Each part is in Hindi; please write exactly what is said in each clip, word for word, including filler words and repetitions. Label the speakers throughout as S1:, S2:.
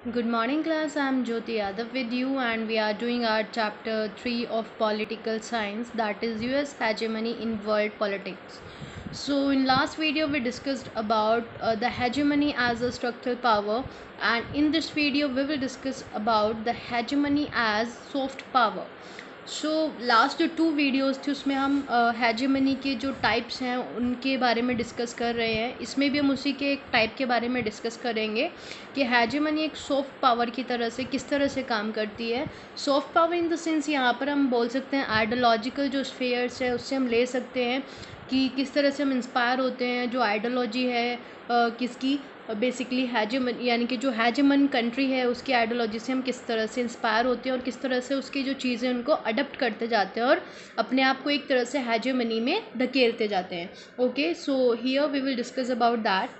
S1: Good morning class, I am Jyoti Yadav with you and we are doing our chapter three of political science, that is U S hegemony in world politics. So in last video we discussed about uh, the hegemony as a structural power, and in this video we will discuss about the hegemony as soft power. So last जो टू वीडियोस थी उसमें हम हेजेमनी के जो टाइप्स हैं उनके बारे में डिस्कस कर रहे हैं। इसमें भी हम उसी के एक टाइप के बारे में डिस्कस करेंगे कि हेजेमनी एक सॉफ्ट पावर की तरह से किस तरह से काम करती है। Soft power in the sense यहाँ पर हम बोल सकते हैं आइडियोलॉजिकल जो स्फेयर्स है उससे हम ले सकते हैं कि किस तरह से हम इंस्पायर होते हैं। जो आइडियोलॉजी है uh, किसकी बेसिकली हैजेमन यानी कि जो हैजेमन कंट्री है उसकी आइडियोलॉजी से हम किस तरह से इंस्पायर होते हैं और किस तरह से उसकी जो चीज़ें उनको अडप्ट करते जाते हैं और अपने आप को एक तरह से हैजेमनी में धकेलते जाते हैं। Okay, so here we will discuss about that.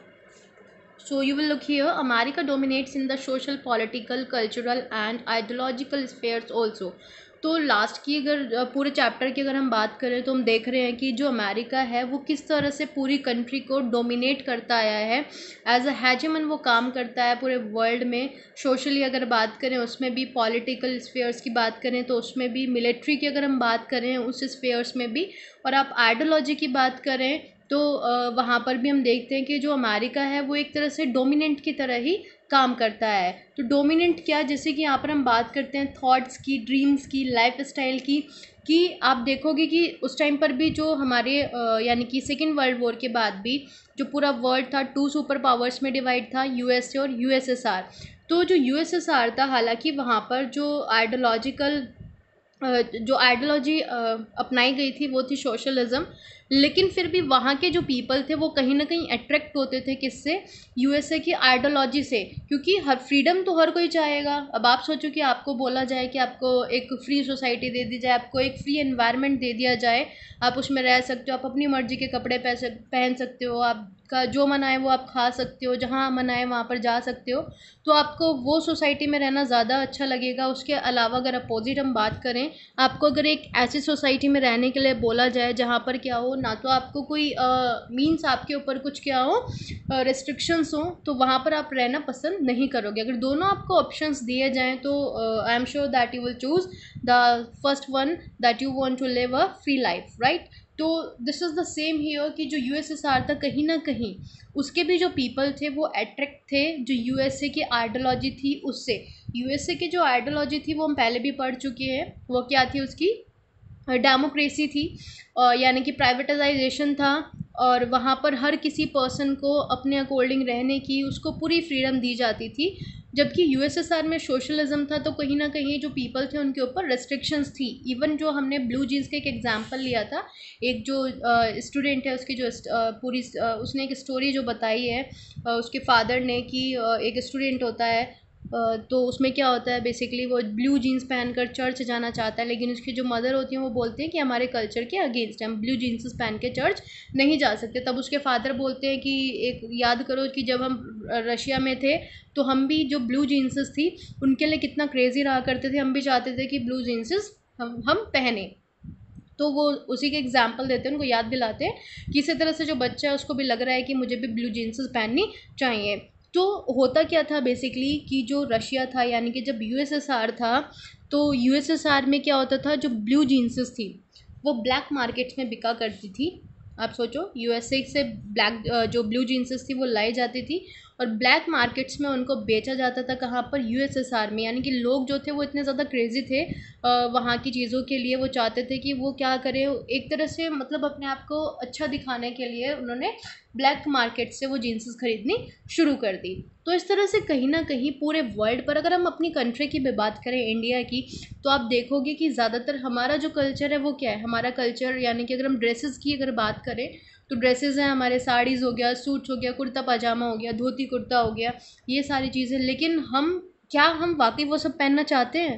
S1: So you will look here, America dominates in the social, political, cultural and ideological spheres also. तो लास्ट की अगर पूरे चैप्टर की अगर हम बात करें तो हम देख रहे हैं कि जो अमेरिका है वो किस तरह से पूरी कंट्री को डोमिनेट करता आया है। एज अ हेजेमन वो काम करता है पूरे वर्ल्ड में। सोशली अगर बात करें उसमें भी, पॉलिटिकल स्फेयर्स की बात करें तो उसमें भी, मिलिट्री की अगर हम बात करें उस स्फेयर्स में भी, और आप आइडियोलॉजी की बात करें तो वहाँ पर भी हम देखते हैं कि जो अमेरिका है वो एक तरह से डोमिनेंट की तरह ही काम करता है। तो डोमिनेंट क्या, जैसे कि यहाँ पर हम बात करते हैं थॉट्स की, ड्रीम्स की, लाइफ स्टाइल की, कि आप देखोगे कि उस टाइम पर भी जो हमारे यानी कि सेकेंड वर्ल्ड वॉर के बाद भी जो पूरा वर्ल्ड था टू सुपर पावर्स में डिवाइड था, यूएसए और यूएसएसआर। तो जो यूएसएसआर था, हालांकि वहाँ पर जो आइडियोलॉजिकल जो आइडियोलॉजी अपनाई गई थी वो थी सोशलिज्म, लेकिन फिर भी वहाँ के जो पीपल थे वो कहीं ना कहीं अट्रैक्ट होते थे किससे, यूएसए की आइडियोलॉजी से, क्योंकि हर फ्रीडम तो हर कोई चाहेगा। अब आप सोचो कि आपको बोला जाए कि आपको एक फ्री सोसाइटी दे दी जाए, आपको एक फ्री एनवायरनमेंट दे दिया जाए, आप उसमें रह सकते हो, आप अपनी मर्जी के कपड़े पहन सकते हो, आपका जो मन आए वो आप खा सकते हो, जहाँ मन आए वहाँ पर जा सकते हो, तो आपको वो सोसाइटी में रहना ज़्यादा अच्छा लगेगा। उसके अलावा अगर अपोजिट हम बात करें, आपको अगर एक ऐसी सोसाइटी में रहने के लिए बोला जाए जहाँ पर क्या हो, ना तो आपको कोई मीन्स आपके ऊपर कुछ क्या हो, रेस्ट्रिक्शंस हो, तो वहाँ पर आप रहना पसंद नहीं करोगे। अगर दोनों आपको ऑप्शंस दिए जाएं तो I am sure that you will choose the first one, that you want to live a free life, right. तो this is the same here कि जो यूएसएसआर था कहीं ना कहीं उसके भी जो पीपल थे वो अट्रैक्ट थे जो यूएसए की आइडियोलॉजी थी उससे। यूएसए की जो आइडियोलॉजी थी वो हम पहले भी पढ़ चुके हैं, वो क्या थी, उसकी डेमोक्रेसी थी, यानी कि प्राइवेटाइजेशन था, और वहाँ पर हर किसी पर्सन को अपने अकॉर्डिंग रहने की उसको पूरी फ्रीडम दी जाती थी। जबकि यूएसएसआर में सोशलिज्म था तो कहीं ना कहीं जो पीपल थे उनके ऊपर रेस्ट्रिक्शंस थी। इवन जो हमने ब्लू जीन्स का एक एग्जांपल लिया था, एक जो स्टूडेंट है उसकी जो uh, पूरी uh, उसने एक स्टोरी जो बताई है uh, उसके फादर ने, कि uh, एक स्टूडेंट होता है तो उसमें क्या होता है, बेसिकली वो ब्लू जीन्स पहनकर चर्च जाना चाहता है, लेकिन उसकी जो मदर होती हैं वो बोलते हैं कि हमारे कल्चर के अगेंस्ट है, हम ब्लू जीन्स पहन के चर्च नहीं जा सकते। तब उसके फादर बोलते हैं कि एक याद करो कि जब हम रशिया में थे तो हम भी जो ब्लू जीन्स थी उनके लिए कितना क्रेजी रहा करते थे, हम भी चाहते थे कि ब्लू जीन्स हम हम पहने। तो वो उसी के एग्जाम्पल देते हैं, उनको याद दिलाते हैं कि इसी तरह से जो बच्चा है उसको भी लग रहा है कि मुझे भी ब्लू जीन्स पहननी चाहिए। तो होता क्या था बेसिकली कि जो रशिया था, यानी कि जब यूएसएसआर था, तो यूएसएसआर में क्या होता था, जो ब्लू जीन्सेस थी वो ब्लैक मार्केट्स में बिका करती थी। आप सोचो, यूएसए से ब्लैक जो ब्लू जीन्सेस थी वो लाई जाती थी और ब्लैक मार्केट्स में उनको बेचा जाता था। कहाँ पर, यूएसएसआर में। यानी कि लोग जो थे वो इतने ज़्यादा क्रेजी थे वहाँ की चीज़ों के लिए, वो चाहते थे कि वो क्या करें, एक तरह से मतलब अपने आप को अच्छा दिखाने के लिए उन्होंने ब्लैक मार्केट से वो जीन्सेस खरीदनी शुरू कर दी। तो इस तरह से कहीं ना कहीं पूरे वर्ल्ड पर, अगर हम अपनी कंट्री की भी बात करें, इंडिया की, तो आप देखोगे कि ज़्यादातर हमारा जो कल्चर है वो क्या है, हमारा कल्चर यानी कि अगर हम ड्रेसेस की अगर बात करें तो ड्रेसेस हैं हमारे, साड़ीज़ हो गया, सूट्स हो गया, कुर्ता पजामा हो गया, धोती कुर्ता हो गया, ये सारी चीज़ें। लेकिन हम क्या हम वाकई वो सब पहनना चाहते हैं?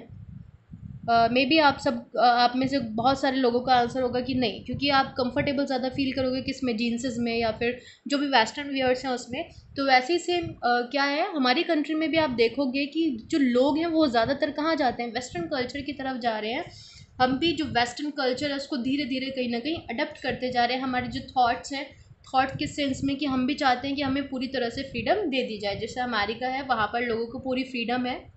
S1: मे बी आप सब uh, आप में से बहुत सारे लोगों का आंसर होगा कि नहीं, क्योंकि आप कंफर्टेबल ज़्यादा फील करोगे किसमें, जीन्सेस में या फिर जो भी वेस्टर्न वियर्स हैं उसमें। तो वैसे ही सेम uh, क्या है, हमारी कंट्री में भी आप देखोगे कि जो लोग हैं वो ज़्यादातर कहाँ जाते हैं, वेस्टर्न कल्चर की तरफ जा रहे हैं। हम भी जो वेस्टर्न कल्चर है उसको धीरे धीरे कहीं ना कहीं अडप्ट करते जा रहे हैं। हमारे जो थॉट्स हैं थॉट किस सेंस में कि हम भी चाहते हैं कि हमें पूरी तरह से फ्रीडम दे दी जाए। जैसे अमेरिका है, वहाँ पर लोगों को पूरी फ्रीडम है,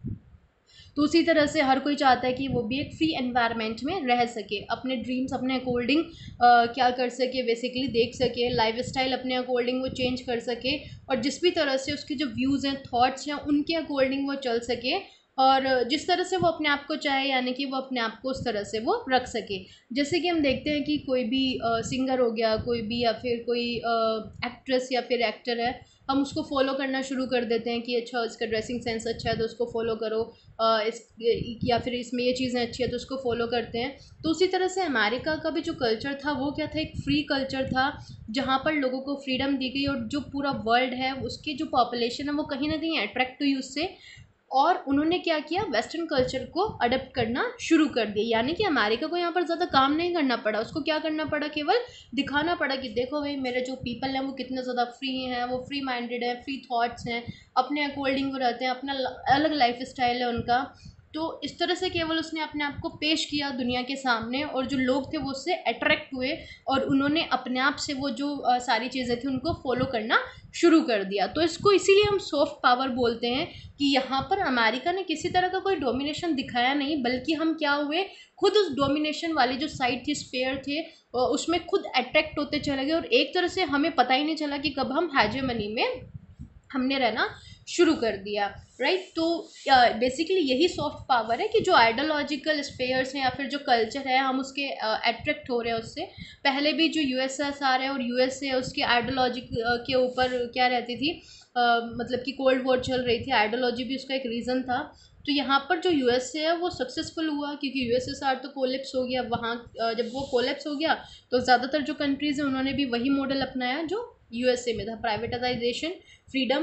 S1: तो उसी तरह से हर कोई चाहता है कि वो भी एक फ्री एनवायरनमेंट में रह सके, अपने ड्रीम्स अपने अकॉर्डिंग क्या कर सके, बेसिकली देख सके, लाइफ स्टाइल अपने अकॉर्डिंग वो चेंज कर सके, और जिस भी तरह से उसके जो व्यूज़ हैं, थॉट्स हैं, उनके अकॉर्डिंग वो चल सके, और जिस तरह से वो अपने आप को चाहे, यानी कि वो अपने आप को उस तरह से वो रख सके। जैसे कि हम देखते हैं कि कोई भी सिंगर हो गया, कोई भी, या फिर कोई एक्ट्रेस या फिर एक्टर है, हम उसको फॉलो करना शुरू कर देते हैं कि अच्छा इसका ड्रेसिंग सेंस अच्छा है तो उसको फॉलो करो, आ, इस या फिर इसमें ये चीज़ें अच्छी है तो उसको फॉलो करते हैं। तो उसी तरह से अमेरिका का भी जो कल्चर था वो क्या था, एक फ्री कल्चर था, जहाँ पर लोगों को फ्रीडम दी गई, और जो पूरा वर्ल्ड है उसकी जो पॉपुलेशन है वो कहीं ना कहीं अट्रैक्ट हुई उससे, और उन्होंने क्या किया, वेस्टर्न कल्चर को अडप्ट करना शुरू कर दिया। यानी कि अमेरिका को यहाँ पर ज़्यादा काम नहीं करना पड़ा, उसको क्या करना पड़ा, केवल दिखाना पड़ा कि देखो भाई मेरे जो पीपल हैं वो कितने ज़्यादा फ्री हैं, वो फ्री माइंडेड है, फ्री थॉट्स हैं, अपने अकॉर्डिंग वो रहते हैं, अपना अलग लाइफ स्टाइल है उनका। तो इस तरह से केवल उसने अपने आप को पेश किया दुनिया के सामने, और जो लोग थे वो उससे अट्रैक्ट हुए, और उन्होंने अपने आप से वो जो आ, सारी चीज़ें थी उनको फॉलो करना शुरू कर दिया। तो इसको इसीलिए हम सॉफ्ट पावर बोलते हैं कि यहाँ पर अमेरिका ने किसी तरह का कोई डोमिनेशन दिखाया नहीं, बल्कि हम क्या हुए, खुद उस डोमिनेशन वाली जो साइड थी, स्पेयर थे, उसमें खुद अट्रैक्ट होते चले गए, और एक तरह से हमें पता ही नहीं चला कि कब हम हेजेमनी में हमने रहना शुरू कर दिया, राइट। तो बेसिकली uh, यही सॉफ्ट पावर है कि जो आइडियोलॉजिकल स्पेयर्स हैं या फिर जो कल्चर है, हम उसके अट्रैक्ट uh, हो रहे हैं उससे। पहले भी जो यूएसएसआर है और यूएसए है, उसकी आइडियोलॉजी uh, के ऊपर क्या रहती थी, uh, मतलब कि कोल्ड वॉर चल रही थी, आइडियोलॉजी भी उसका एक रीज़न था। तो यहाँ पर जो यूएसए है वो सक्सेसफुल हुआ, क्योंकि यूएसएसआर तो कोलेप्स हो गया, वहाँ uh, जब वो कोलेप्स हो गया तो ज़्यादातर जो कंट्रीज़ हैं उन्होंने भी वही मॉडल अपनाया जो यूएसए में था, privatisation, freedom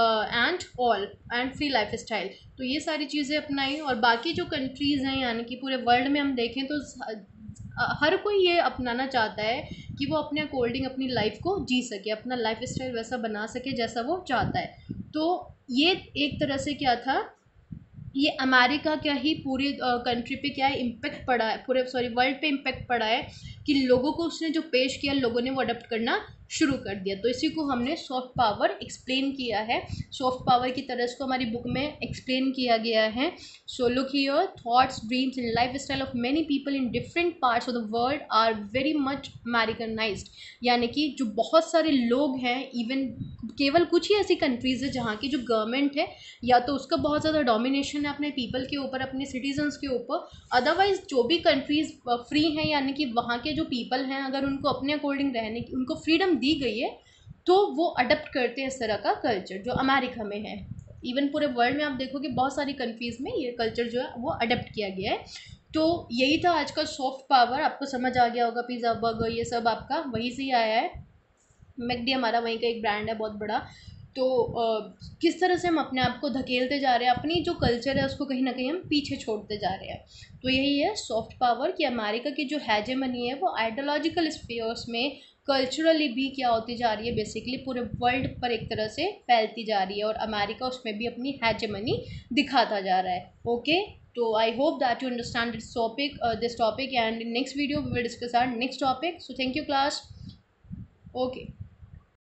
S1: and all and free life style. तो ये सारी चीज़ें अपनाई, और बाकी जो कंट्रीज़ हैं, यानी कि पूरे वर्ल्ड में हम देखें तो हर कोई ये अपनाना चाहता है कि वो अपने अकॉर्डिंग अपनी लाइफ को जी सके, अपना लाइफ स्टाइल वैसा बना सके जैसा वो चाहता है। तो ये एक तरह से क्या था, ये अमेरिका क्या ही पूरी कंट्री पे क्या है इम्पेक्ट पड़ा है, पूरे सॉरी वर्ल्ड पे इम्पेक्ट पड़ा है, कि लोगों को उसने जो पेश किया लोगों ने वो अडप्ट करना शुरू कर दिया। तो इसी को हमने सॉफ्ट पावर एक्सप्लेन किया है, सॉफ्ट पावर की तरह इसको हमारी बुक में एक्सप्लेन किया गया है। So look here, thoughts, dreams and life style of many people in different parts of the world are very much Americanised. यानी कि जो बहुत सारे लोग हैं, इवन केवल कुछ ही ऐसी कंट्रीज़ है जहाँ की जो गवर्नमेंट है या तो उसका बहुत ज़्यादा डोमिनेशन है अपने पीपल के ऊपर, अपने सिटीजन्स के ऊपर, अदरवाइज जो भी कंट्रीज़ फ्री हैं, यानी कि वहाँ के जो पीपल हैं अगर उनको अपने अकॉर्डिंग रहने की उनको फ्रीडम दी गई है तो वो अडप्ट करते हैं इस तरह का कल्चर जो अमेरिका में है। इवन पूरे वर्ल्ड में आप देखोगे बहुत सारी कंट्रीज़ में ये कल्चर जो है वो अडप्ट किया गया है। तो यही था आज का सॉफ्ट पावर, आपको समझ आ गया होगा, पिज़्ज़ा बर्गर ये सब आपका वहीं से ही आया है, मैकडी हमारा वहीं का एक ब्रांड है बहुत बड़ा। तो आ, किस तरह से हम अपने आप को धकेलते जा रहे हैं, अपनी जो कल्चर है उसको कहीं ना कहीं हम पीछे छोड़ते जा रहे हैं। तो यही है सॉफ्ट पावर कि अमेरिका की जो हेजेमनी है वो आइडियोलॉजिकल स्पेयर्स में कल्चरली भी क्या होती जा रही है, बेसिकली पूरे वर्ल्ड पर एक तरह से फैलती जा रही है, और अमेरिका उसमें भी अपनी हेजेमनी दिखाता जा रहा है। ओके, तो I hope that you understand this topic this topic and in next video we will discuss our next topic. So thank you class. Okay.